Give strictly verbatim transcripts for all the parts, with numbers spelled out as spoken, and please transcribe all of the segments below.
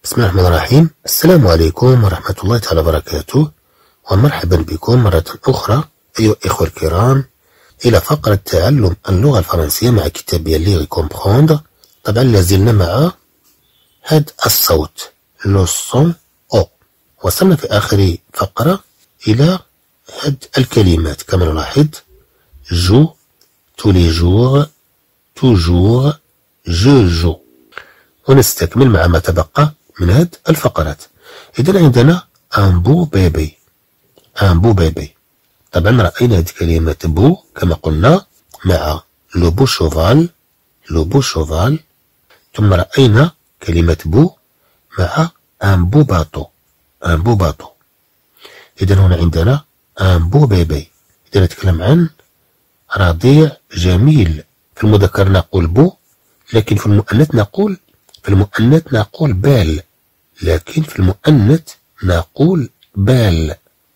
بسم الله الرحمن الرحيم. السلام عليكم ورحمة الله تعالى وبركاته، ومرحبا بكم مرة أخرى أيها الإخوة الكرام إلى فقرة تعلم اللغة الفرنسية مع كتاب ليغ كومبروندر. طبعا لازلنا مع هذا الصوت لو سون أو. وصلنا في آخر فقرة إلى هذه الكلمات كما نلاحظ: جو، tous les jours، toujours، je joue. ونستكمل مع ما تبقى من هذه الفقرات. إذن عندنا ان بو بيبي، ان بو بيبي. طبعا رأينا هذه كلمة بو كما قلنا مع لو بو شوفال، لو بو شوفال. ثم رأينا كلمة بو مع ان بو باطو، ان بو باطو. إذن هنا عندنا ان بو بيبي. إذا نتكلم عن رضيع جميل. في المذكر نقول بو، لكن في المؤنث نقول في المؤنث نقول بال، لكن في المؤنث نقول بال.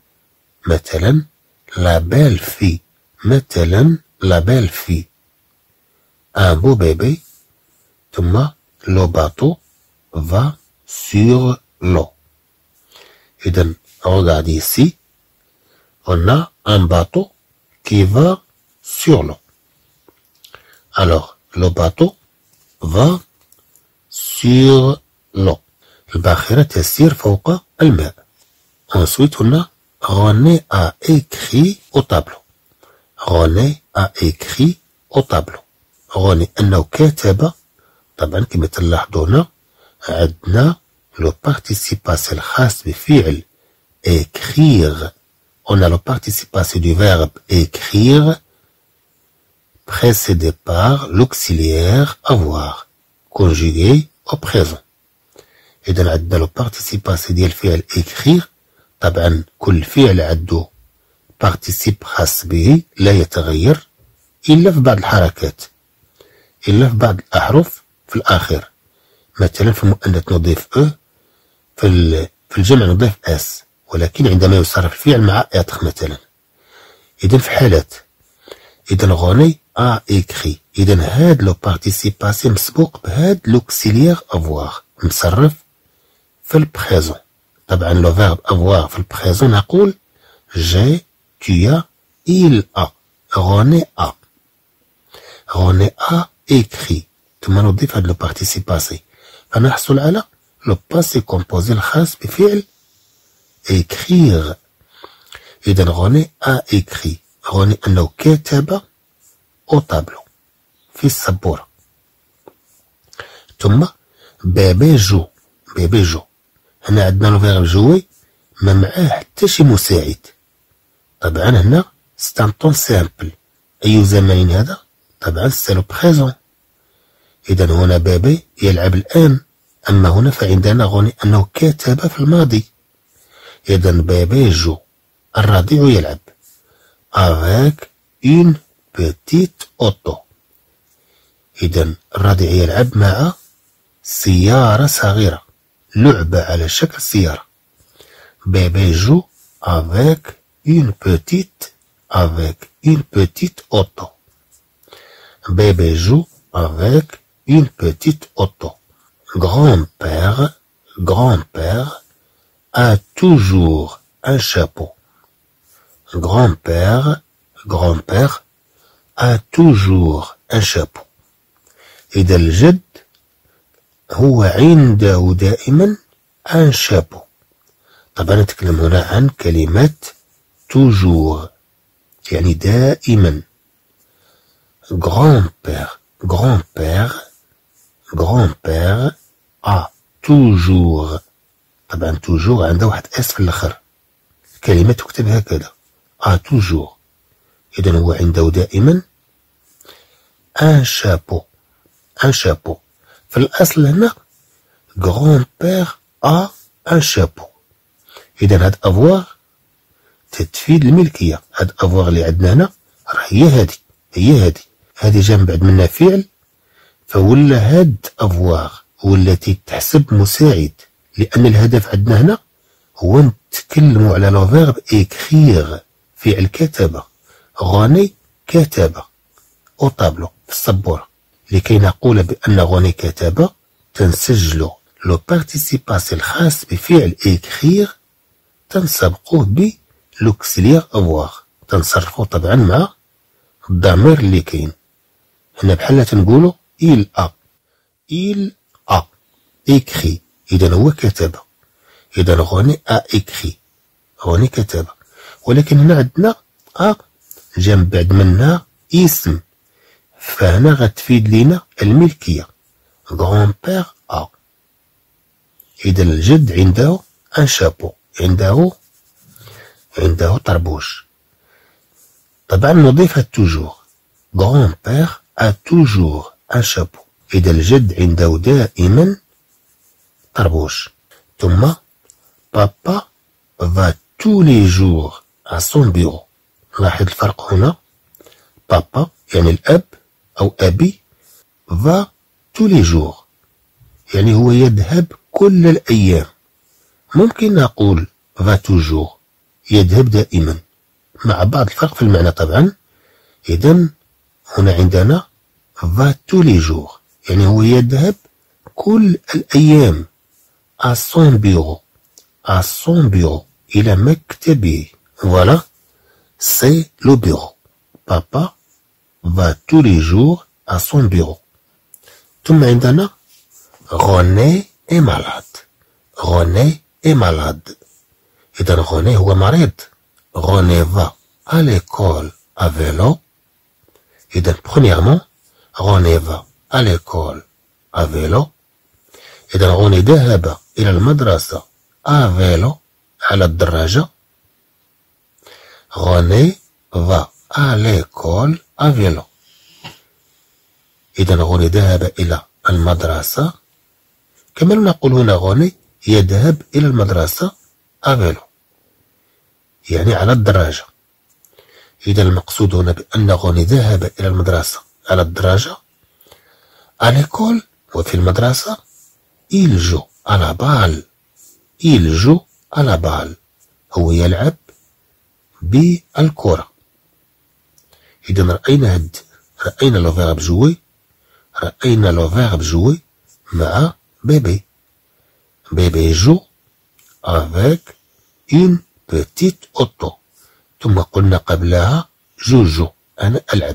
مثلا لا بال في، مثلا لا بال في. ان بو بيبي. ثم لو باطو va sur l'eau. إذن regarde ici, on a un bateau qui va sur l'eau. Alors le bateau va sur l'eau. الباخرة تسير فوق الماء. Ensuite on a René a écrit au tableau. René a écrit au tableau. René أنه كتب. طبعا كما تلاحظون عندنا لو participe الخاص بفعل écrire. On a le participe du verbe écrire précédé par l'auxiliaire avoir conjugué au présent. إذا عندنا لو participe ديال فعل écrire. طبعا كل فعل عنده participe خاص به لا يتغير إلا في بعض الحركات، إلا في بعض الأحرف في الآخر. مثلا في المؤنث نضيف أ، في في الجمع نضيف اس، ولكن عندما يصرف الفعل مع اتر مثلا. إذا في حالات إذا غوني ا إكري. إذا هاد لو بارتيسيباسي مسبوق بهاد لوكسيليير افواغ، مصرف في البريزون. طبعا لو فيرب افواغ في البريزون نقول جي، tu as، il a. غوني ا، غوني ا إكري. ثم نضيف هاد لو بارتيسيباسي فنحصل على لو باسي كومبوزي الخاص بفعل écrire. إذا غوني ا إكري. غوني أنه كتب au tableau في السبورة. ثم بيبي جو، بيبي جو. هنا عندنا لو فيرب جوي ما معاه حتى شي مساعد. طبعا هنا سي ان طون سامبل. أي زمان هذا؟ طبعا سي لو بريزون. إذا هنا بيبي يلعب الآن، أما هنا فعندنا غوني أنه كتب في الماضي. إذا بيبي جو الرضيع يلعب avec une petite auto. إذا الرضيع يلعب مع سيارة صغيرة، لعبة على شكل سيارة. بيبي جو avec une petite avec une petite auto. Bébé joue avec une petite auto. Grand-père, grand-père a toujours un chapeau. Grand-père, grand-père a toujours un chapeau. إذا الجد هو عنده دائما un chapeau. طبعا نتكلم هنا عن كلمة toujours يعني دائما. Grand-père, grand-père, grand-père a toujours. طبعا toujours عنده واحد اس في الاخر. كلمة تكتب هكذا a toujours. إذا هو عنده دائما un chapeau، un chapeau. في الأصل هنا grand-père a un chapeau. إذا هاد افواغ تفيد الملكية. هاد افواغ اللي عندنا هنا راه هي هادي، هي هادي. هادي جا من بعد منها فعل، فولا هاد افواغ والتي تحسب مساعد، لأن الهدف عندنا هنا هو نتكلموا على لو فيرب إكخيغ، فعل كتب. غوني كتب أو طابلو في السبورة. لكي نقول بأن غوني كتب تنسجل لو بارتيسيباسي الخاص بفعل écrire تنسبقوه ب l'auxiliaire avoir، تنصرفوه طبعا مع الضمير اللي كاين هنا، بحال تنقولو il a il a écrit، إذا هو كتب، إذا غوني a écrit، غوني كتب. ولكن هنا عندنا أ جا من بعد منها اسم، فهنا غتفيد لينا الملكية غون بيغ أ. إذا الجد عنده ان شابو، عنده عنده طربوش. طبعا نضيفها توجور، غون بيغ أ توجور ان شابو، إذا الجد عنده دائما طربوش. ثم بابا va tous les jours à son bureau. لاحظ الفرق هنا، بابا يعني الأب أو أبي، va tous les jours يعني هو يذهب كل الأيام. ممكن نقول va toujours يذهب دائما، مع بعض الفرق في المعنى طبعا. إذن هنا عندنا va tous les jours يعني هو يذهب كل الأيام à son bureau à son bureau إلى مكتبه. Voilà, c'est le bureau. Papa va tous les jours à son bureau. ثم عندنا René est malade. René est malade. إذا René هو مريض. René va à l'école à vélo. إذا premièrement René va à l'école à vélo. إذا René ذهب إلى المدرسة à vélo على الدراجة. René va à l'école à vélo. إذا René ذهب إلى المدرسة. كما نقول هنا René يذهب إلى المدرسة à vélo يعني على الدراجة. إذا المقصود هنا بأن René ذهب إلى المدرسة على الدراجة. à l'école وفي المدرسة il joue à la balle. il joue à la balle هو يلعب بالكرة. إذا رأينا هاد رأينا لو فيرب جوي، رأينا لو فيرب جوي مع بيبي. بيبي جو avec une petite auto. ثم قلنا قبلها جوجو أنا ألعب.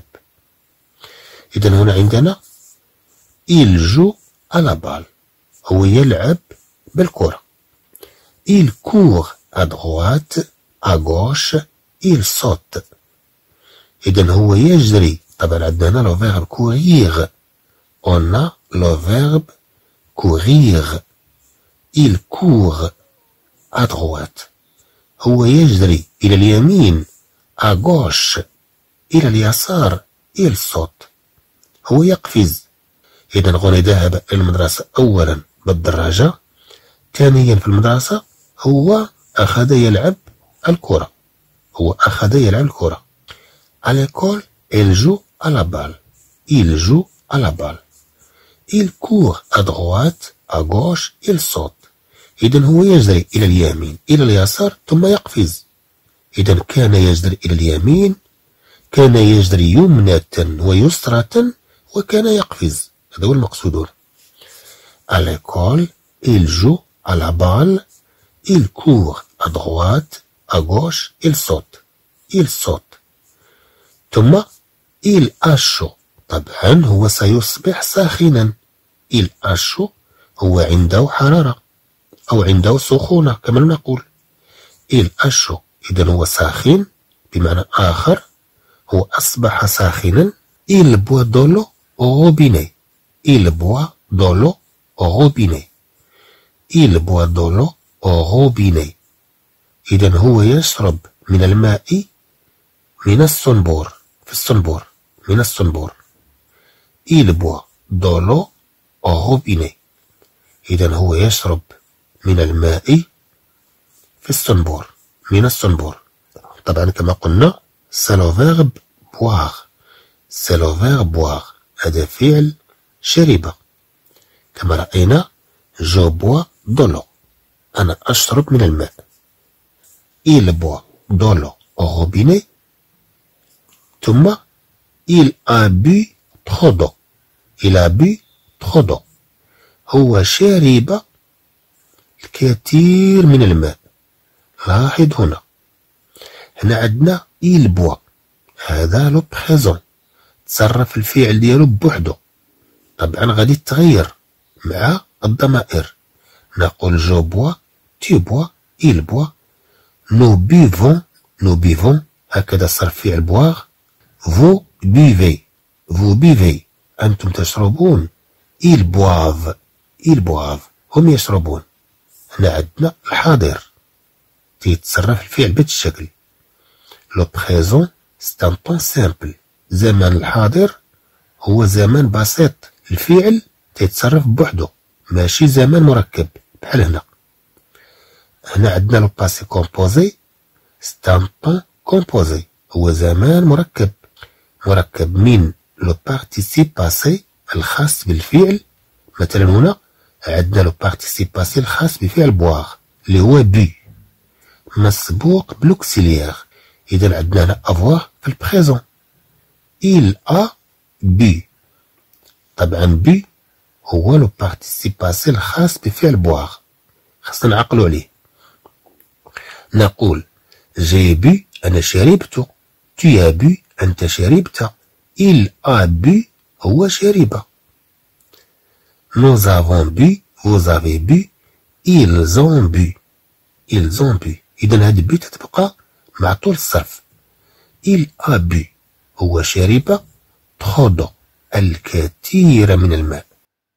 إذا هنا عندنا il joue à la balle هو يلعب بالكرة. il court à droite à gauche il saute. إذا هو يجري. طبعا عندنا هنا لو فيرب courir. on a le verbe courir. il court à droite هو يجري إلى اليمين. à gauche إلى اليسار il saute هو يقفز. إذا غوني ذهب إلى المدرسة أولا بالدراجة، ثانيا في المدرسة هو أخذ يلعب الكرة. هو أخذ يلعب الكرة. à l'école il joue à la balle. il joue à la balle. il court à droite à gauche il saute. إذا هو يجري إلى اليمين إلى اليسار ثم يقفز. إذا كان يجري إلى اليمين، كان يجري يمنة ويسرة، وكان يقفز. هذا هو المقصود هنا. à l'école il joue à la balle. il court à droite à gauche il saute. il saute. ثم il a chaud. طبعا هو سيصبح ساخنا. il a chaud هو عنده حرارة أو عنده سخونة كما نقول. il a chaud إذا هو ساخن بمعنى آخر، هو أصبح ساخنا. il boit de l'eau au robinet. il boit de l'eau au robinet. il boit de l'eau au robinet. إذا هو يشرب من الماء من الصنبور. في الصنبور من الصنبور. il boit de l'eau au robinet. إذا هو يشرب من الماء في الصنبور من الصنبور. طبعا كما قلنا c'est le verbe boire. c'est le verbe boire هذا فعل شرب. كما رأينا je bois de l'eau أنا أشرب من الماء. il boit de l'eau au robinet. ثم il a bu trop d'eau. il a bu trop d'eau هو شرب الكثير من الماء. لاحظ هنا هنا عندنا il boit، هذا لو بريزون، تصرف الفعل ديالو بوحدو. طبعا غادي تغير مع الضمائر، نقول جو بوا، tu bois، il boit، nous buvons، nous buvons، هكذا صرف فعل بواغ. vous buvez، vous buvez، أنتم تشربون. ils boivent، ils boivent، هم يشربون. هنا عندنا الحاضر، تيتصرف الفعل بهذا الشكل. لو بريزون سي ان طون سامبل، زمان الحاضر هو زمان بسيط، الفعل تيتصرف بوحدو ماشي زمان مركب بحال هنا. هنا عندنا لو باسي كومبوزي، سي ان طون كومبوزي، هو زمان مركب، مركب من لو بارتيسيب باسي الخاص بالفعل. مثلا هنا عندنا لو بارتيسيب باسي الخاص بفعل بواغ اللي هو بي، مسبوق بلوكسيليير. إذا عندنا هنا افوار في البريزون. il a bu، طبعا بي هو لو بارتيسيب باسي الخاص بفعل بواغ، خاصنا نعقلو عليه. نقول جي بي، أنا شربت. tu as bu، أنت شربت. il a bu، هو شرب. nous avons bu، vous avez bu. ils ont bu، ils ont bu. إذا هاد بي تتبقى مع طول الصرف. il a bu، هو شرب trop d'eau، الكثير من الماء.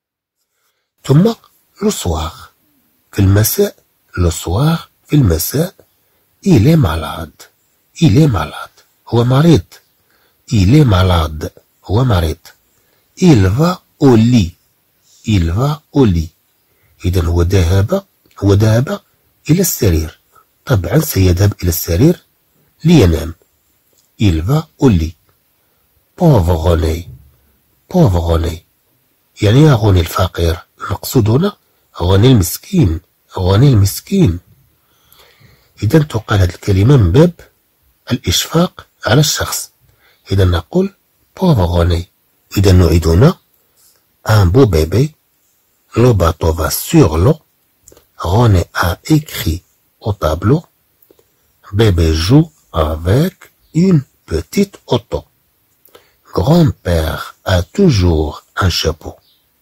ثم لو سوار، في المساء. لو سوار في المساء. il est malade، il est malade، هو مريض. il est malade، هو مريض. il va au lit، il va au lit، إذا هو ذهب، هو ذهب إلى السرير. طبعا سيذهب إلى السرير لينام. il va au lit. pauvre René، pauvre René، يعني يا غني الفقير، المقصود هنا غني المسكين، غني المسكين. إذا تقال هذه الكلمة من باب الإشفاق على الشخص. إذا نقول pauvre René. إذا نعيد هنا un beau bébé، le bateau va sur l'eau، René a écrit au tableau، bébé joue avec une petite auto، grand-père a toujours un chapeau،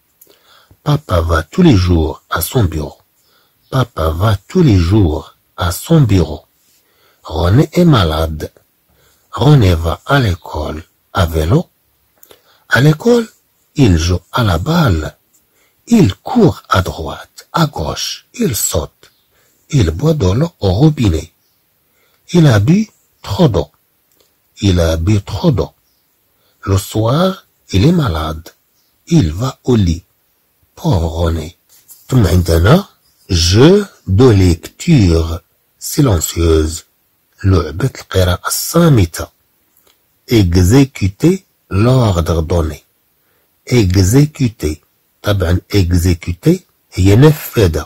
papa va tous les jours à son bureau، papa va tous les jours à son bureau. René est malade، René va à l'école à vélo، à l'école il joue à la balle، il court à droite, à gauche, il saute، il boit de l'eau au robinet، il a bu trop d'eau، il a bu trop d'eau. Le soir il est malade، il va au lit، pauvre René. ثم عندنا jeu de lecture silencieuse، لعبة القراءة الصامتة. exécuter l'ordre donné، exécuter، طبعا exécuter هي نفذ،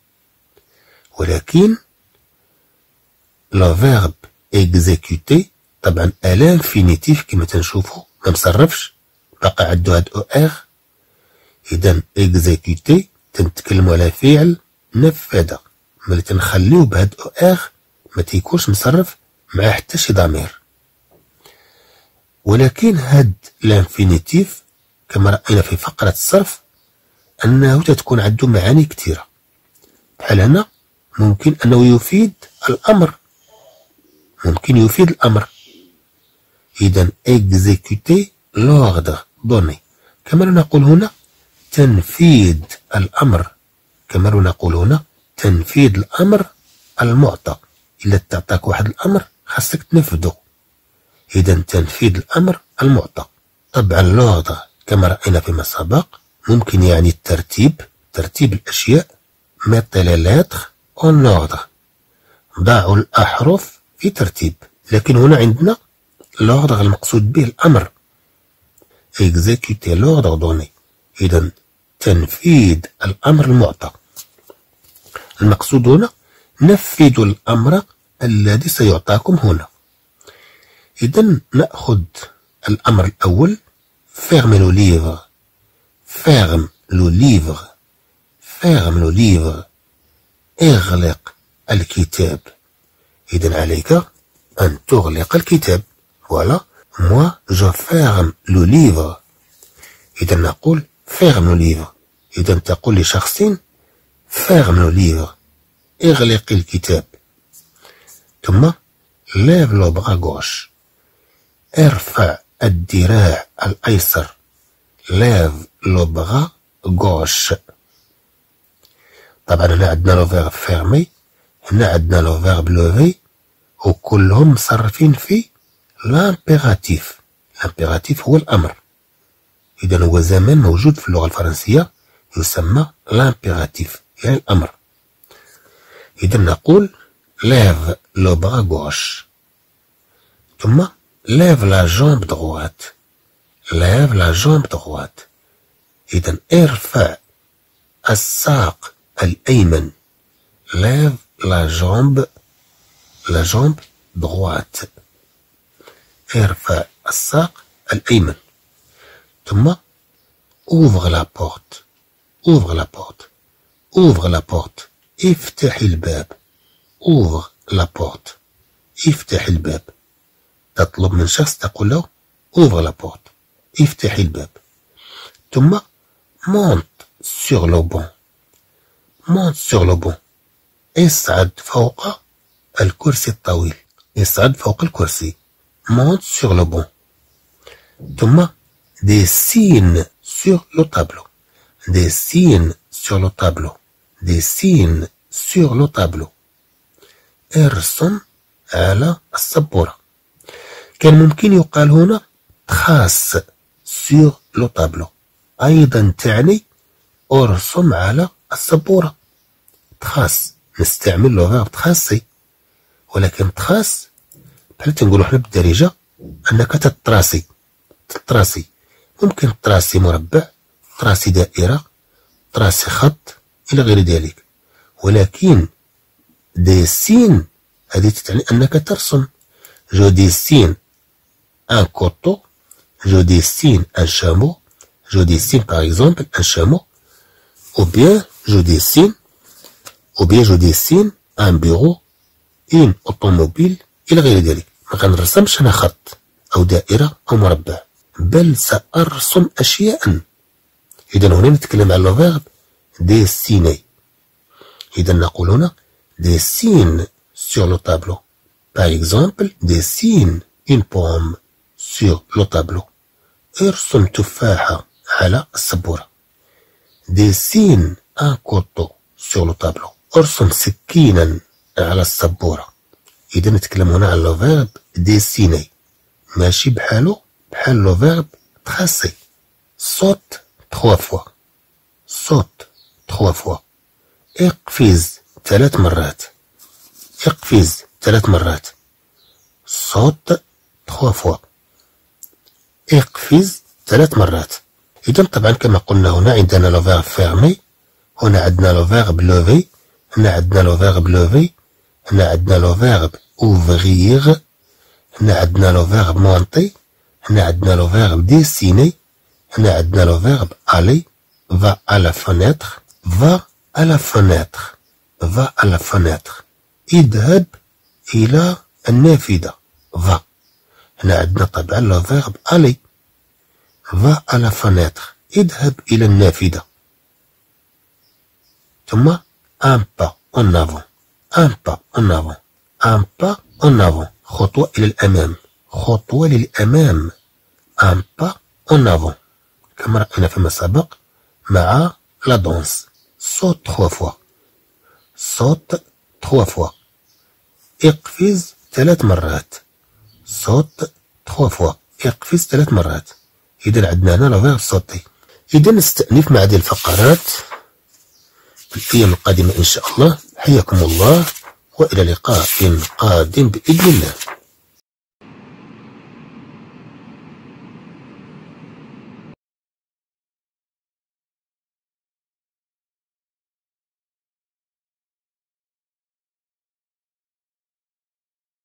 ولكن le verbe exécuter طبعا الانفينيتيف كما تنشوفوا ما مصرفش، بقى عندو هاد او ار. اذا exécuter تنتكلموا على فعل نفذ، ملي تنخليو بهاد او ار ما تيكونش مصرف مع حتى شي ضمير. ولكن هاد الانفينيتيف كما رأينا في فقرة الصرف أنه تتكون عنده معاني كثيرة. بحال هنا ممكن أنه يفيد الأمر، ممكن يفيد الأمر. إذا exécuter l'ordre donné، كما نقول هنا تنفيذ الأمر، كما نقول هنا تنفيذ الأمر المعطى. إلا تعطاك واحد الأمر خاصك تنفذه، إذا تنفيذ الأمر المعطى. طبعا l'ordre كما رأينا فيما سبق ممكن يعني الترتيب، ترتيب الأشياء. mettez les lettres en ordre، ضعوا الأحرف في ترتيب. لكن هنا عندنا l'ordre المقصود به الأمر، exécuter l'ordre donné، إذا تنفيذ الأمر المعطى. المقصود هنا نفذوا الأمر الذي سيعطاكم هنا. إذا نأخذ الأمر الأول، ferme le livre، ferme le livre، ferme le livre، اغلق الكتاب. إذن عليك أن تغلق الكتاب. Voilà. Moi, je ferme le livre. إذا نقول ferme le livre. إذا تقول لشخص ferme le livre. اغلق الكتاب. ثم lève le bras gauche. ارفع الذراع الأيسر. lève le bras gauche. طبعا هنا عندنا لو فيرب فيرمي، هنا عندنا لو فيرب لوفي، وكلهم مصرفين في لامبيراتيف. لامبيراتيف هو الأمر. إذا هو زمان موجود في اللغة الفرنسية يسمى لامبيراتيف، يعني الأمر. إذا نقول lève le bras gauche. ثم lève la jambe droite. lève la jambe droite. إذا ارفع الساق الأيمن. lève la jambe la jambe droite. ارفع الساق الأيمن. ثم ouvre la porte. ouvre la porte. ouvre la porte. افتح الباب. ouvre la porte. افتح الباب. تطلب من شخص تقول له ouvre la porte. افتح الباب. ثم monte sur le banc. monte sur le banc. اصعد فوق الكرسي الطويل. اصعد فوق الكرسي. monte sur le banc. ثم dessine sur le tableau. dessine sur le tableau. dessine sur le tableau. ارسم على السبورة. كان ممكن يقال هنا trace sur le tableau. أيضا تعني ارسم على السبورة. trace نستعمل لو فيرب تراسي، ولكن تراس بحال تنقولو حنا بالدارجة أنك تتراسي. تتراسي ممكن تراسي مربع، تراسي دائرة، تراسي خط إلى غير ذلك. ولكن ديسين هذه تعني أنك ترسم. جو ديسين ان كوتو. جو ديسين ان شامو. جو ديسين par exemple un chameau. ou bien je dessine ou bien je dessine un bureau, une automobile إلى غير ذلك. ما غنرسمش أنا خط أو دائرة أو مربع، بل سأرسم أشياء. إذا هنا نتكلم على لو فيرب ديسيني. إذا نقول هنا dessine sur le tableau. Par exemple, dessine une pomme sur le tableau. ارسم تفاحة على السبورة. dessine un couteau sur le tableau. ارسم سكينا على السبورة. إذا نتكلم هنا على لو فيرب ديسيني، ماشي بحالو بحال لو فيرب تراسي. صوت تخوا فوا. صوت تخوا فوا. اقفز ثلاث مرات. اقفز ثلاث مرات. صوت تخوا فوا. اقفز ثلاث مرات. إذا طبعا كما قلنا هنا عندنا لو فيرب فيرمي، هنا عندنا لو فيرب لوفي، هنا عندنا لو فيرب لوفي، هنا عندنا لو فيرب اوفغيغ، هنا عندنا لو فيرب مونتي، هنا عندنا لو فيرب ديسيني، هنا عندنا لو فيرب الي. va à la fenêtre. va à la fenêtre. va à la fenêtre. اذهب إلى النافذة. va. هنا عندنا طبعا لو فيرب الي. va à la fenêtre. اذهب إلى النافذة. ثم un pas en avant. un pas en avant. un pas en avant. خطوة إلى الأمام. خطوة للأمام. un pas en avant. كما رأينا فيما سبق مع لا دونس. صوت trois fois. صوت trois fois. اقفز ثلاث مرات. صوت trois fois. اقفز ثلاث مرات. إذا عندنا هنا لو فيرب صوتي. إذا نستأنف مع هذه الفقرات في الأيام القادمة إن شاء الله. حياكم الله وإلى لقاء قادم بإذن الله.